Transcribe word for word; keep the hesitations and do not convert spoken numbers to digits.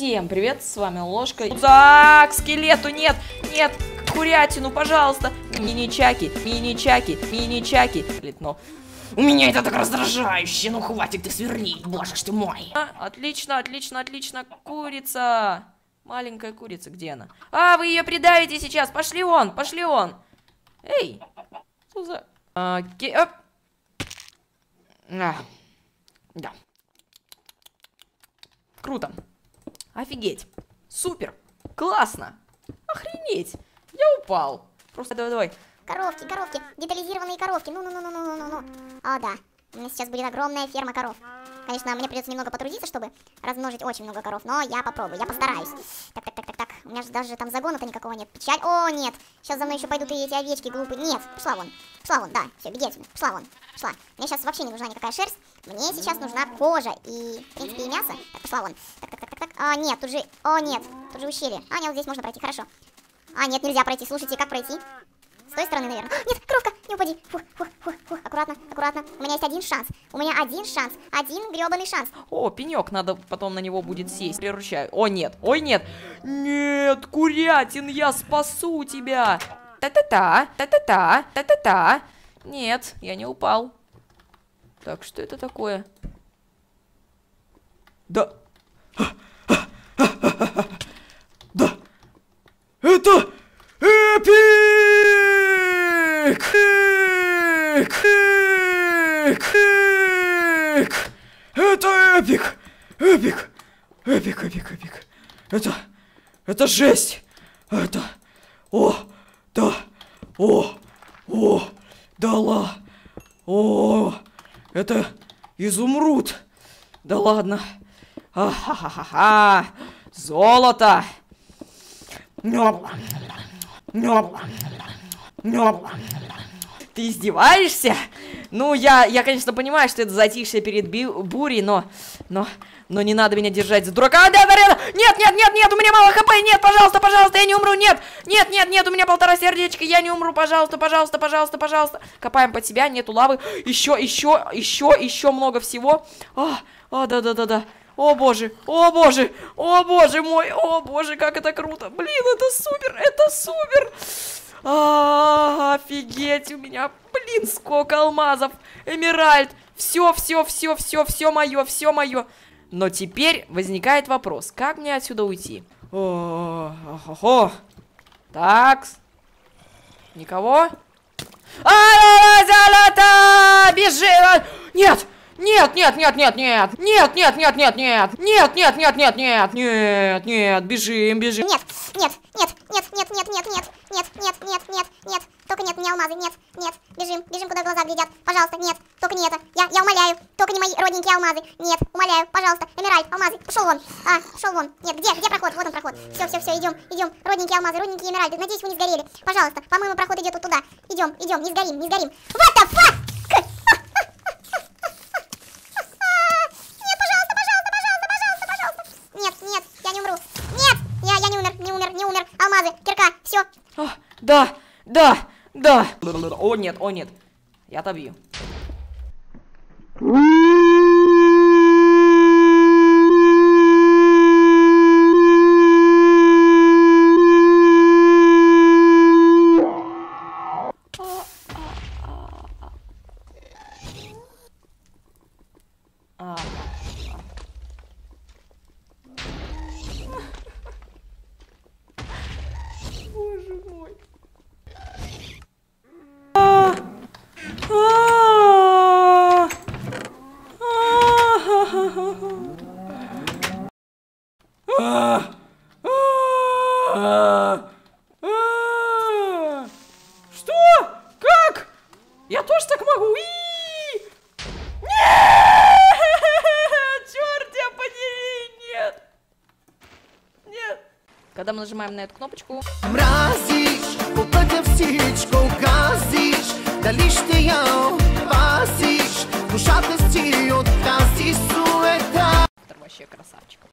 Всем привет, с вами Ложка. Так, скелету нет, нет, курятину, пожалуйста. Мини-чаки, мини-чаки, мини-чаки. Но у меня это так раздражающе, ну хватит ты сверлить, боже ж ты мой. А, отлично, отлично, отлично, курица. Маленькая курица, где она? А, вы ее предаете сейчас, пошли вон, пошли вон. Эй, что за... Окей, оп. А, да. Круто. Офигеть. Супер. Классно. Охренеть. Я упал. Просто давай, давай. Коровки, коровки, детализированные коровки. Ну-ну-ну-ну-ну-ну-ну. О, да. У меня сейчас будет огромная ферма коров. Конечно, мне придется немного потрудиться, чтобы размножить очень много коров, но я попробую, я постараюсь. Так, так, так, так, так. У меня же даже там загона-то никакого нет. Печаль. О, нет. Сейчас за мной еще пойдут и эти овечки глупые. Нет, пошла вон. Пошла вон, да. Все, беги отсюда. Пошла вон. Пошла. Мне сейчас вообще не нужна никакая шерсть. Мне сейчас нужна кожа и, в принципе, и мясо. Так, пошла вон. Так, так, так, так, так. А, нет, тут же... О, нет. Тут же ущелье. А, нет, вот здесь можно пройти, хорошо. А, нет, нельзя пройти. Слушайте, как пройти? С той стороны, наверное. А, нет, коровка, не упади. Фух, фух, фух, фух. Аккуратно, аккуратно. У меня есть один шанс. У меня один шанс. Один гребаный шанс. О, пенек, надо потом на него будет сесть. Приручаю. О, нет, ой, нет. Нет, курятин, я спасу тебя. Та-та-та, та-та-та, та-та-та. Нет, я не упал. Так, что это такое? Да. Да. Это эпик! Эпик! Эпик! Это эпик! Эпик! Эпик, эпик, эпик. Это... Это жесть! Это... О! Да! О! О! Да ла! О! Это изумруд! Да ладно! А-ха-ха-ха! Золото! Ты издеваешься? Ну, я, я, конечно, понимаю, что это затишье перед бурей, но, но, но не надо меня держать за дурака. Да, да, да. Нет, нет, нет, нет, у меня мало хп, нет, пожалуйста, пожалуйста, я не умру, нет, нет, нет, нет, у меня полтора сердечка, я не умру, пожалуйста, пожалуйста, пожалуйста, пожалуйста. Копаем под себя, нету лавы, еще, еще, еще, еще много всего. А, а, да, да, да, да. О боже, о боже, о боже мой, о боже, как это круто. Блин, это супер, это супер. А, офигеть, у меня, блин, сколько алмазов. Эмеральд, все, все, все, все, все мое, все мое. Но теперь возникает вопрос, как мне отсюда уйти? О-хо-хо. Так, никого? А, золото, бежи! Нет! Нет, нет, нет, нет, нет, нет, нет, нет, нет, нет, нет, нет, нет, нет, нет, нет, нет, бежим, бежим. Нет, нет, нет, нет, нет, нет, нет, нет, нет, нет, нет, нет, нет, только нет, не алмазы, нет, нет, бежим, бежим, куда глаза глядят, пожалуйста, нет, только не это, я, я умоляю, только не мои родненькие алмазы, нет, умоляю, пожалуйста, эмеральд, алмазы, пошел вон, а, пошел вон, нет, где, где проход, вот он проход, все, все, все, идем, идем, родненькие алмазы, родненькие эмеральды, надеюсь, вы не сгорели, пожалуйста, по-моему, проход идет вот туда, идем, идем, не сгорим, не сгорим, what the fuck? Алмазы, кирка, все. А, да, да, да. О нет, о нет. Я отобью. А. Боже мой. А, а, а, а, а. Что? Как? Я тоже так могу? И-и-и! Нет! Черт, я подери! Нет! Нет! Когда мы нажимаем на эту кнопочку... Мразиш, по пътя всичко газиш, дали ще я опазиш, душата си от тази суета. Вообще красавчик.